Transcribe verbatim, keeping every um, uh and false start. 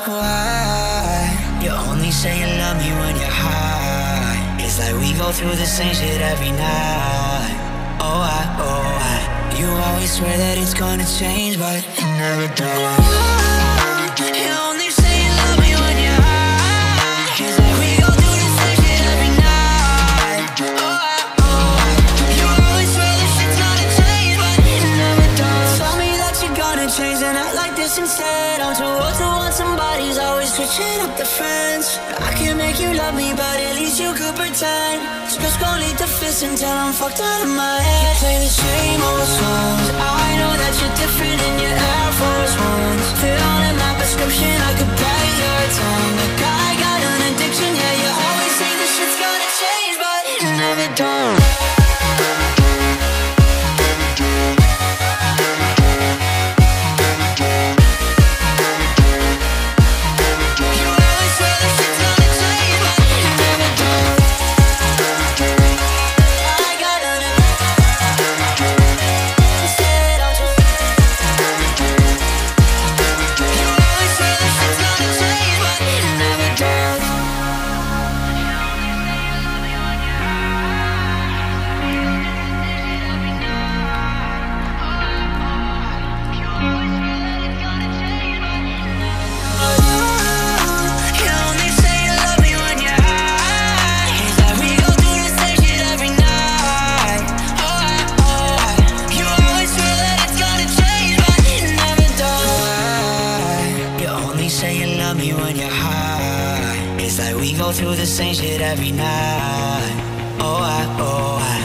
why you only say you love me when you're high? It's like we go through the same shit every night. Oh, I, oh, I. You always swear that it's gonna change, but it never does. You only say you love me when you're high. It's like we go through the same shit every night. Oh, I, oh, I. You always swear that shit's gonna change, but it never does. Tell me that you're gonna change and act like this instead. I'm too old to want somebody's always switching up the friends. I can make you love me, but at least you could pretend. Just gon' lead the fist until I'm fucked out of my head. You play the same old songs. I know that you're different in your Air Force Ones. Fit all in my prescription, I could bite your tongue. Like I got an addiction, yeah, you always say this shit's gonna change, but it never does. It's like we go through the same shit every night. Oh, I, oh, I.